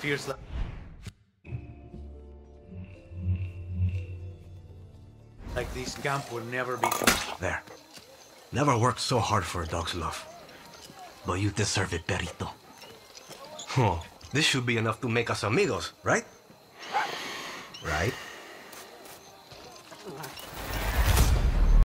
feels like this camp will never be finished. There. Never worked so hard for a dog's love. But you deserve it, Perito. Oh, this should be enough to make us amigos, right? Right?